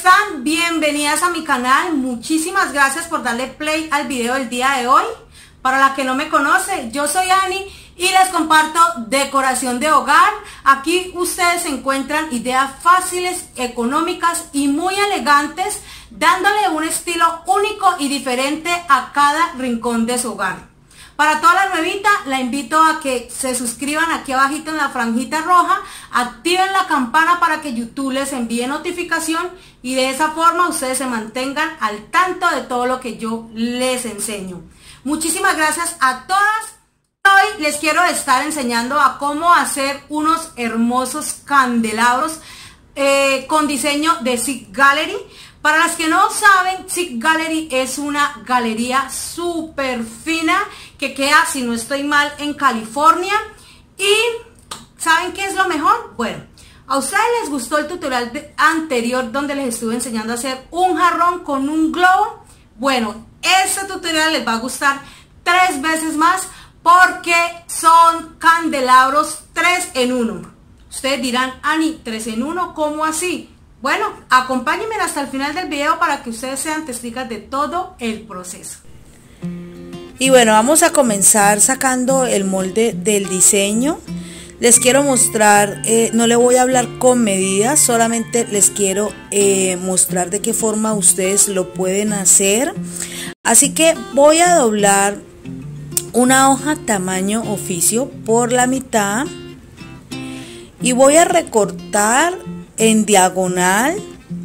están? Bienvenidas a mi canal. Muchísimas gracias por darle play al video del día de hoy. Para la que no me conoce, yo soy Ani y les comparto decoración de hogar. Aquí ustedes encuentran ideas fáciles, económicas y muy elegantes, dándole un estilo único y diferente a cada rincón de su hogar. Para toda la nuevita, la invito a que se suscriban aquí abajito en la franjita roja, activen la campana para que YouTube les envíe notificación y de esa forma ustedes se mantengan al tanto de todo lo que yo les enseño. Muchísimas gracias a todas. Hoy les quiero estar enseñando a cómo hacer unos hermosos candelabros con diseño de Sick Gallery. Para las que no saben, Sick Gallery es una galería súper fina que queda, si no estoy mal, en California. Y ¿saben qué es lo mejor? Bueno, a ustedes les gustó el tutorial anterior donde les estuve enseñando a hacer un jarrón con un globo. Bueno, este tutorial les va a gustar 3 veces más porque son candelabros 3 en 1. Ustedes dirán, Ani, 3 en 1, ¿cómo así? Bueno, acompáñenme hasta el final del video para que ustedes sean testigos de todo el proceso. Y bueno, vamos a comenzar sacando el molde del diseño. Les quiero mostrar, no le voy a hablar con medidas, solamente les quiero mostrar de qué forma ustedes lo pueden hacer. Así que voy a doblar una hoja tamaño oficio por la mitad y voy a recortar en diagonal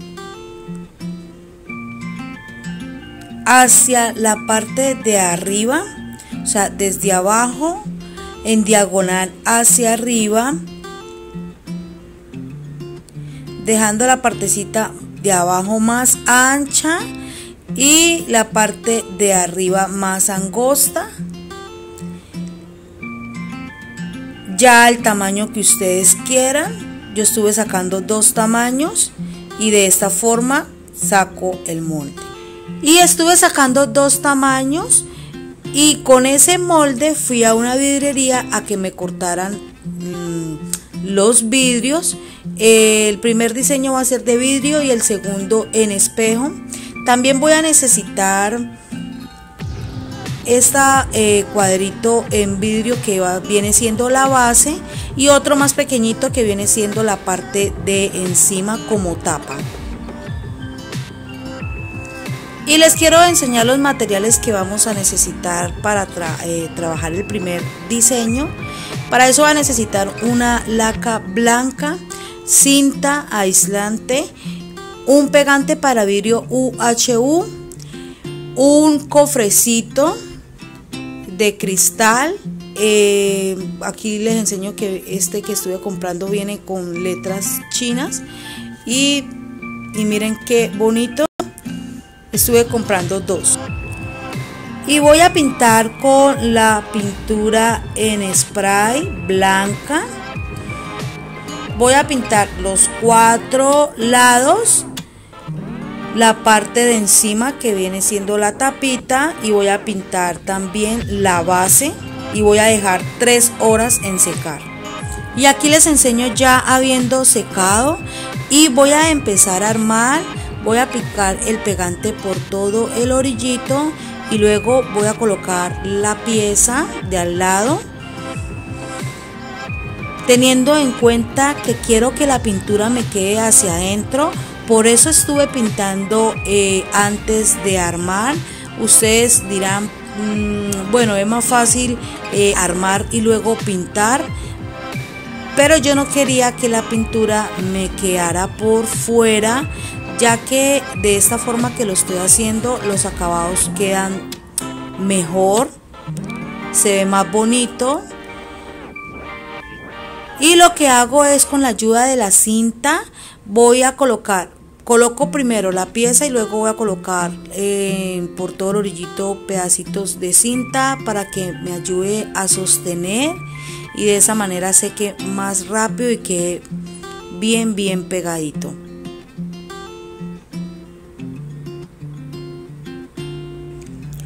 hacia la parte de arriba, o sea, desde abajo en diagonal hacia arriba, dejando la partecita de abajo más ancha y la parte de arriba más angosta, ya al tamaño que ustedes quieran. Yo estuve sacando 2 tamaños y de esta forma saco el molde. Y estuve sacando 2 tamaños y con ese molde fui a una vidriería a que me cortaran los vidrios. El primer diseño va a ser de vidrio y el segundo en espejo. También voy a necesitar este cuadrito en vidrio que viene siendo la base y otro más pequeñito que viene siendo la parte de encima como tapa. Y les quiero enseñar los materiales que vamos a necesitar para trabajar el primer diseño. Para eso va a necesitar una laca blanca, cinta aislante, un pegante para vidrio UHU, un cofrecito de cristal. Aquí les enseño que este que estuve comprando viene con letras chinas y miren qué bonito. Estuve comprando 2 y voy a pintar con la pintura en spray blanca. Voy a pintar los 4 lados, la parte de encima que viene siendo la tapita, y voy a pintar también la base y voy a dejar 3 horas en secar. Y aquí les enseño ya habiendo secado y voy a empezar a armar. Voy a aplicar el pegante por todo el orillito y luego voy a colocar la pieza de al lado, teniendo en cuenta que quiero que la pintura me quede hacia adentro. Por eso estuve pintando antes de armar. Ustedes dirán, bueno, es más fácil armar y luego pintar, pero yo no quería que la pintura me quedara por fuera, ya que de esta forma que lo estoy haciendo los acabados quedan mejor, se ve más bonito. Y lo que hago es, con la ayuda de la cinta, voy a coloco primero la pieza y luego voy a colocar por todo el orillito pedacitos de cinta para que me ayude a sostener y de esa manera seque más rápido y quede bien pegadito.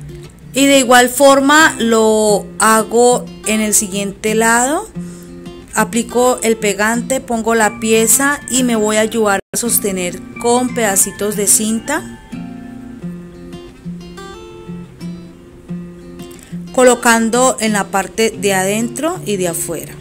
Y de igual forma lo hago en el siguiente lado. Aplico el pegante, pongo la pieza y me voy a ayudar a sostener con pedacitos de cinta, colocando en la parte de adentro y de afuera.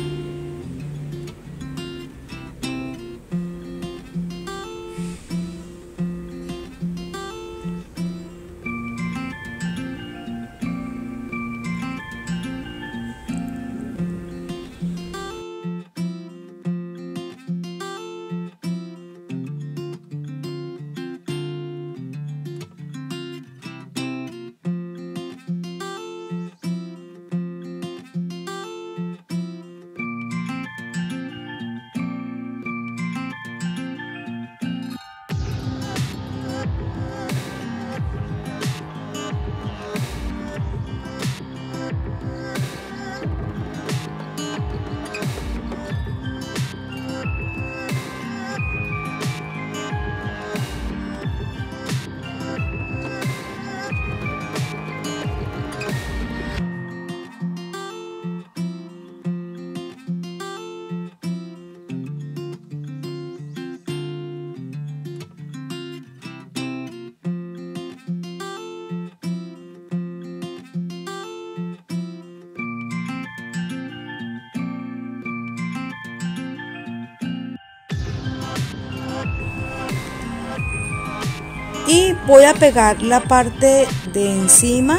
Y voy a pegar la parte de encima,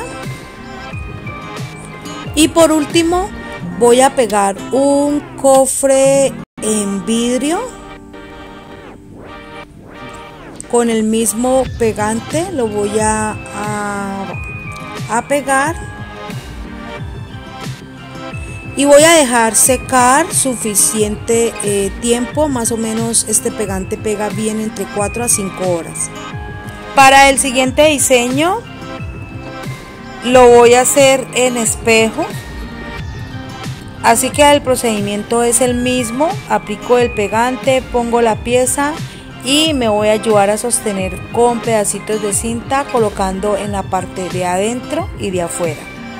y por último voy a pegar un cofre en vidrio con el mismo pegante. Lo voy a pegar y voy a dejar secar suficiente tiempo. Más o menos este pegante pega bien entre 4 a 5 horas. Para el siguiente diseño lo voy a hacer en espejo, así que el procedimiento es el mismo. Aplico el pegante, pongo la pieza y me voy a ayudar a sostener con pedacitos de cinta, colocando en la parte de adentro y de afuera.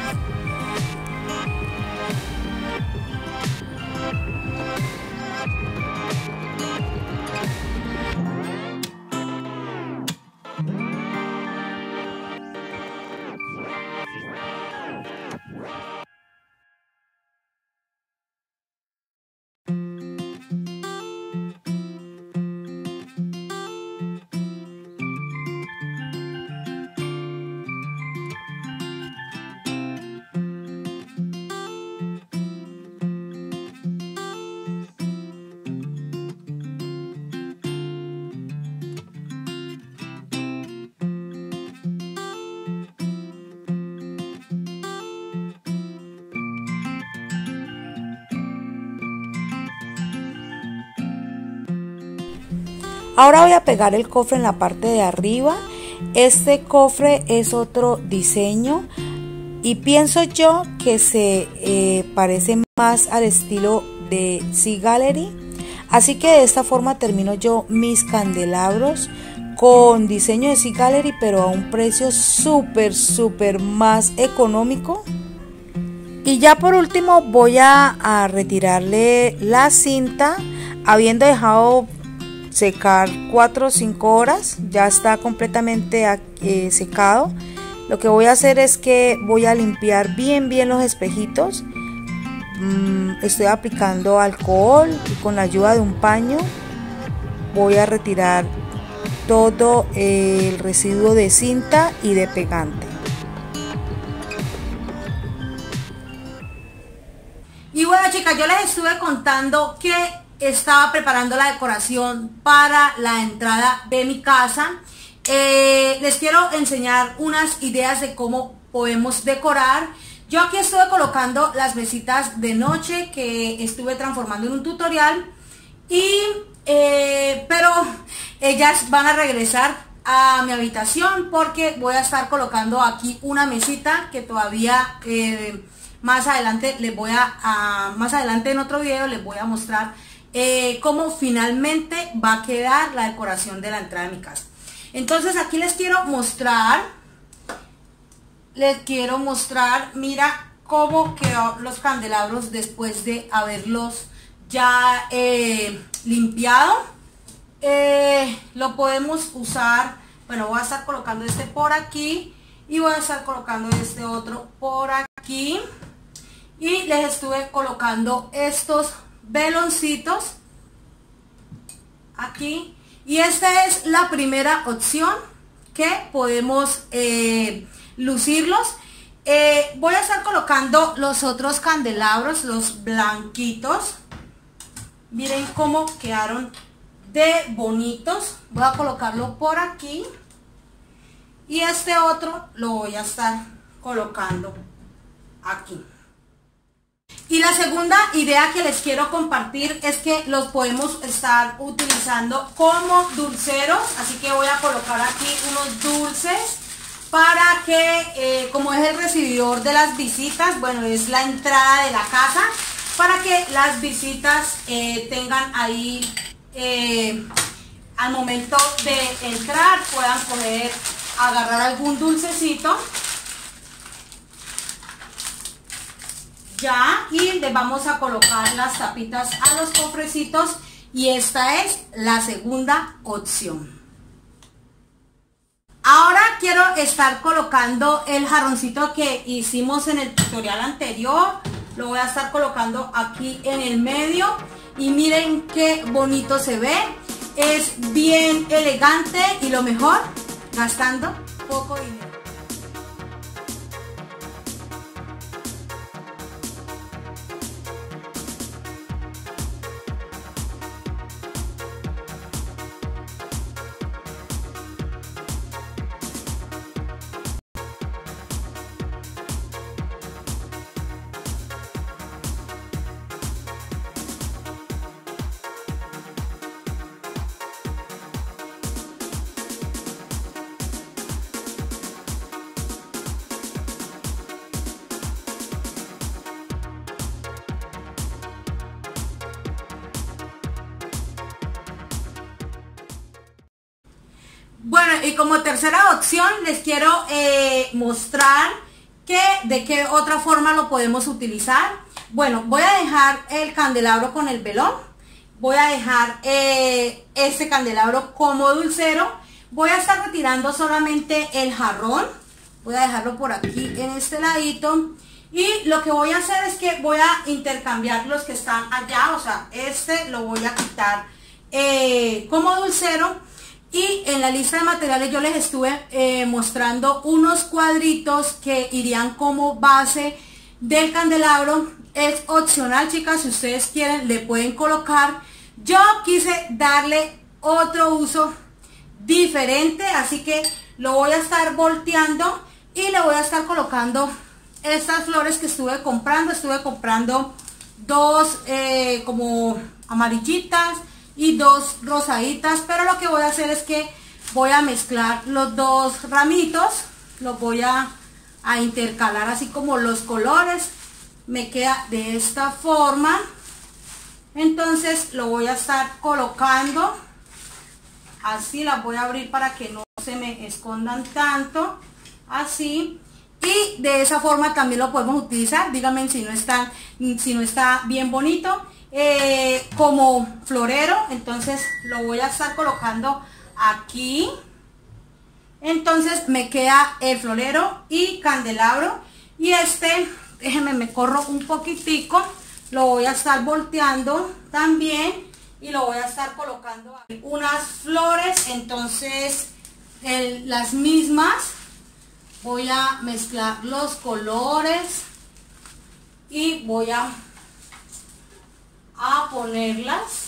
Ahora voy a pegar el cofre en la parte de arriba. Este cofre es otro diseño y pienso yo que se parece más al estilo de Sea Gallery. Así que de esta forma termino yo mis candelabros con diseño de Sea Gallery, pero a un precio súper más económico. Y ya por último voy a retirarle la cinta, habiendo dejado secar 4 o 5 horas. Ya está completamente secado. Lo que voy a hacer es que voy a limpiar bien los espejitos. Estoy aplicando alcohol y con la ayuda de un paño voy a retirar todo el residuo de cinta y de pegante. Y bueno, chicas, yo les estuve contando que estaba preparando la decoración para la entrada de mi casa. Les quiero enseñar unas ideas de cómo podemos decorar. Yo aquí estuve colocando las mesitas de noche que estuve transformando en un tutorial, pero ellas van a regresar a mi habitación porque voy a estar colocando aquí una mesita que todavía más adelante más adelante en otro video les voy a mostrar cómo finalmente va a quedar la decoración de la entrada de mi casa. Entonces aquí les quiero mostrar, mira, cómo quedaron los candelabros después de haberlos ya limpiado. Lo podemos usar, bueno, voy a estar colocando este por aquí y voy a estar colocando este otro por aquí, y les estuve colocando estos veloncitos aquí, y esta es la primera opción que podemos lucirlos. Voy a estar colocando los otros candelabros, los blanquitos. Miren cómo quedaron de bonitos. Voy a colocarlo por aquí y este otro lo voy a estar colocando aquí. Y la segunda idea que les quiero compartir es que los podemos estar utilizando como dulceros, así que voy a colocar aquí unos dulces para que, como es el recibidor de las visitas, bueno, es la entrada de la casa, para que las visitas tengan ahí, al momento de entrar, puedan poder agarrar algún dulcecito. Ya, y le vamos a colocar las tapitas a los cofrecitos, y esta es la segunda opción. Ahora quiero estar colocando el jarroncito que hicimos en el tutorial anterior. Lo voy a estar colocando aquí en el medio y miren qué bonito se ve. Es bien elegante y lo mejor, gastando poco dinero. Bueno, y como tercera opción les quiero mostrar de qué otra forma lo podemos utilizar. Bueno, voy a dejar el candelabro con el velón, voy a dejar este candelabro como dulcero, voy a estar retirando solamente el jarrón, voy a dejarlo por aquí en este ladito, y lo que voy a hacer es que voy a intercambiar los que están allá, o sea, este lo voy a quitar como dulcero. Y en la lista de materiales yo les estuve mostrando unos cuadritos que irían como base del candelabro. Es opcional, chicas, si ustedes quieren le pueden colocar. Yo quise darle otro uso diferente, así que lo voy a estar volteando y le voy a estar colocando estas flores que estuve comprando. Estuve comprando dos como amarillitas y dos rosaditas, pero lo que voy a hacer es que voy a mezclar los dos ramitos, los voy a intercalar así como los colores, me queda de esta forma. Entonces lo voy a estar colocando así, las voy a abrir para que no se me escondan tanto, así, y de esa forma también lo podemos utilizar. Díganme si no está bien bonito. Como florero, entonces lo voy a estar colocando aquí. Entonces me queda el florero y candelabro, y déjenme, me corro un poquitico, lo voy a estar volteando también y lo voy a estar colocando aquí. Unas flores, entonces las mismas, voy a mezclar los colores y voy a ponerlas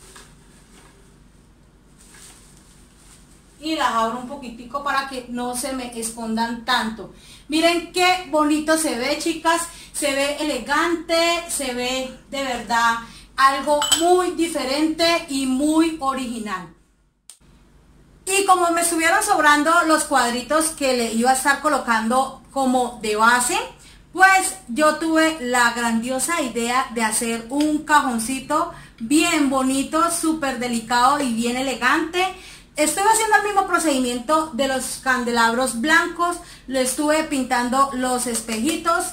y las abro un poquitico para que no se me escondan tanto. Miren qué bonito se ve, chicas, se ve elegante, se ve de verdad algo muy diferente y muy original. Y como me estuvieron sobrando los cuadritos que le iba a estar colocando como de base, pues yo tuve la grandiosa idea de hacer un cajoncito bien bonito, súper delicado y bien elegante. Estoy haciendo el mismo procedimiento de los candelabros blancos, le estuve pintando los espejitos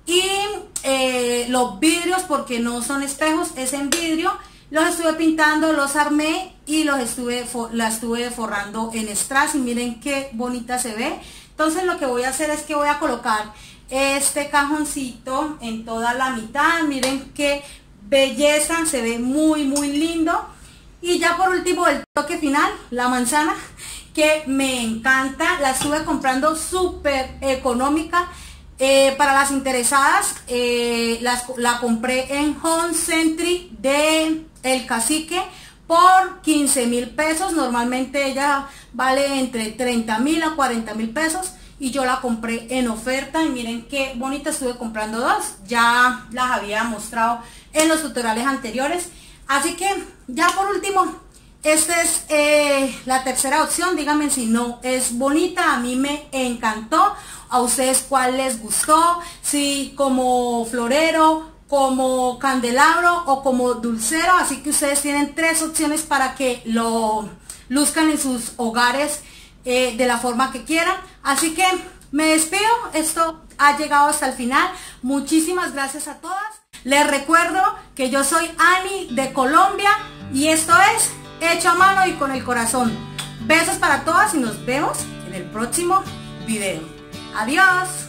y los vidrios, porque no son espejos, es en vidrio, los estuve pintando, los armé y la estuve forrando en strass y miren qué bonita se ve. Entonces lo que voy a hacer es que voy a colocar este cajoncito en toda la mitad, miren qué belleza, se ve muy lindo. Y ya por último el toque final, la manzana, que me encanta, la estuve comprando súper económica. Para las interesadas, la compré en Home Century de El Cacique por 15.000 pesos. Normalmente ella vale entre 30.000 a 40.000 pesos y yo la compré en oferta. Y miren qué bonita, estuve comprando dos, ya las había mostrado en los tutoriales anteriores. Así que ya por último, esta es la tercera opción. Díganme si no es bonita, a mí me encantó. A ustedes cuál les gustó, si como florero, como candelabro o como dulcero. Así que ustedes tienen tres opciones para que lo luzcan en sus hogares de la forma que quieran. Así que me despido, esto ha llegado hasta el final. Muchísimas gracias a todas. Les recuerdo que yo soy Ani de Colombia y esto es Hecho a Mano y con el Corazón. Besos para todas y nos vemos en el próximo video. Adiós.